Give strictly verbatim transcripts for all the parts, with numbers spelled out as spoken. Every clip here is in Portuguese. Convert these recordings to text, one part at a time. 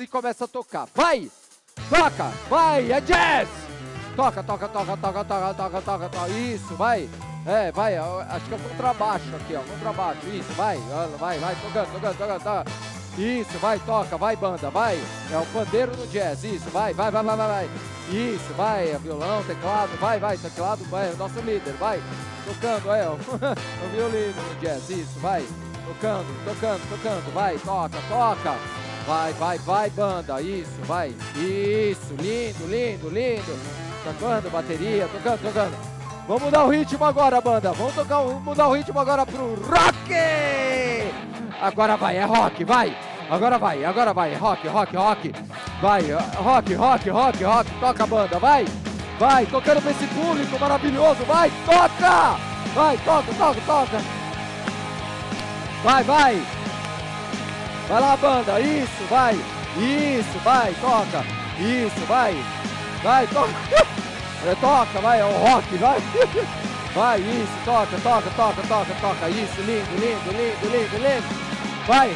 e começa a tocar. Vai! Toca! Vai! É jazz! Toca, toca, toca, toca, toca, toca, toca, toca. Isso, vai! É, vai, acho que é o contrabaixo aqui, ó, contrabaixo, isso, vai, vai, vai, tocando, tocando, tocando, tocando. Isso, vai, toca, vai, banda, vai. É o pandeiro no jazz, isso, vai, vai, vai, vai, vai, vai. Isso, vai, é violão, teclado, vai, vai, teclado, vai, é o nosso líder, vai. Tocando, é, ó, o violino no jazz, isso, vai. Tocando, tocando, tocando, vai, toca, toca. Vai, vai, vai, banda, isso, vai. Isso, lindo, lindo, lindo. Tocando, bateria, tocando, tocando. Vamos mudar o ritmo agora, banda. Vamos tocar, mudar o ritmo agora pro rock! Agora vai, é rock, vai. Agora vai, agora vai, rock, rock, rock. Vai, rock, rock, rock, rock. Toca, banda, vai. Vai, tocando pra esse público maravilhoso. Vai, toca! Vai, toca, toca, toca. Vai, vai. Vai lá, banda, isso, vai. Isso, vai, toca. Isso, vai. Vai, toca. É, toca, vai, é o rock, vai. Vai, isso, toca, toca, toca, toca, toca. Isso, lindo, lindo, lindo, lindo, lindo. Vai.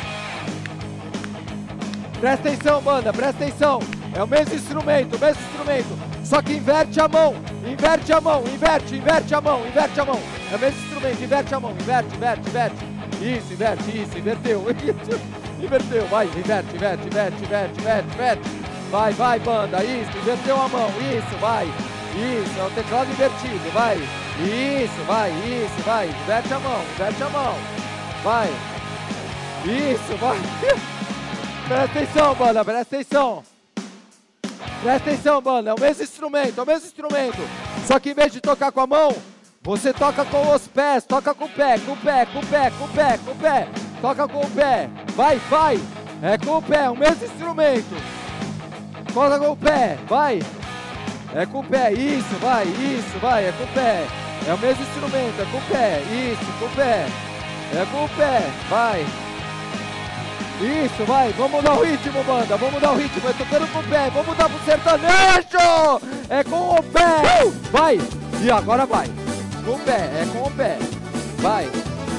Presta atenção, banda, presta atenção. É o mesmo instrumento, o mesmo instrumento. Só que inverte a mão, inverte a mão, inverte, inverte a mão, inverte a mão. É o mesmo instrumento, inverte a mão, inverte, inverte, inverte. Isso, inverte, isso, inverteu. Inverteu, vai, inverte, inverte, inverte, inverte, inverte, inverte. Vai, vai, banda, isso, inverteu a mão, isso, vai. Isso, é o teclado invertido, vai. Isso, vai, isso, vai. Inverte a mão, inverte a mão. Vai. Isso, vai. Presta atenção, banda, presta atenção. Presta atenção, banda, é o mesmo instrumento, é o mesmo instrumento. Só que em vez de tocar com a mão, você toca com os pés, toca com o pé, com o pé, com o pé, com o pé, com o pé. Toca com o pé. Vai, vai. É com o pé, é o mesmo instrumento. Toca com o pé, vai. É com o pé, isso, vai, isso, vai, é com o pé. É o mesmo instrumento, é com o pé, isso, com o pé. É com o pé, vai. Isso, vai, vamos mudar o ritmo, banda, vamos mudar o ritmo, é tocando com o pé, vamos mudar pro sertanejo. É com o pé, vai. E agora vai, com o pé, é com o pé, vai.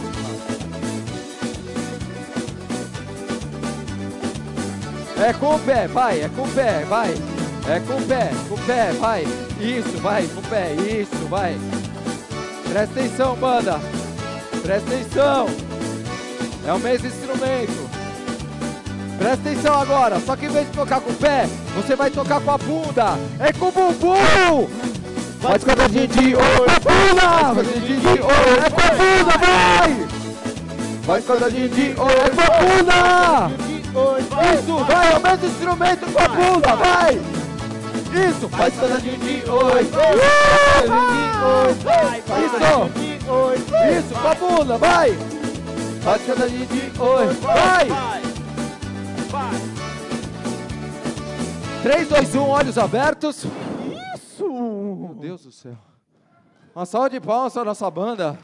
É com o pé, vai, é com o pé, vai. É com o pé, com o pé, vai. Isso, vai, com o pé, isso, vai. Presta atenção, banda. Presta atenção. É o mesmo instrumento. Presta atenção agora. Só que em vez de tocar com o pé, você vai tocar com a bunda. É com o bumbum. Faz quadradinho de ouro. Pula! Quadradinho de ouro. É com a bunda, vai! Faz quadradinho de ouro. É com a bunda! Isso, vai, é o mesmo instrumento com a bunda, vai! Isso! Faz quadradinho de oito! Isso! Isso, com a bunda, vai! Faz quadradinho de oito! Vai! três, dois, um, olhos abertos. Isso! Meu Deus do céu. Uma salva de palmas para a nossa banda.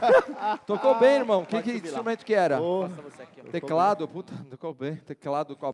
Tocou bem, irmão. Que, que instrumento que era? Teclado, puta, tocou bem. Teclado com a